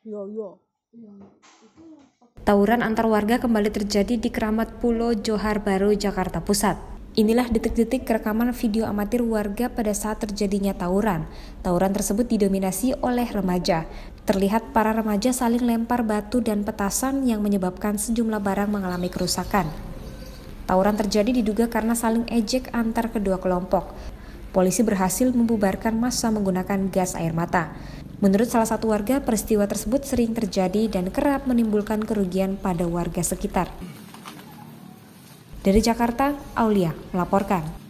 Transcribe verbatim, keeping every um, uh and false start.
Tawuran antar warga kembali terjadi di Keramat Pulo Johar Baru, Jakarta Pusat. Inilah detik-detik rekaman video amatir warga pada saat terjadinya tawuran. Tawuran tersebut didominasi oleh remaja. Terlihat para remaja saling lempar batu dan petasan yang menyebabkan sejumlah barang mengalami kerusakan. Tawuran terjadi diduga karena saling ejek antar kedua kelompok. Polisi berhasil membubarkan massa menggunakan gas air mata. Menurut salah satu warga, peristiwa tersebut sering terjadi dan kerap menimbulkan kerugian pada warga sekitar. Dari Jakarta, Aulia melaporkan.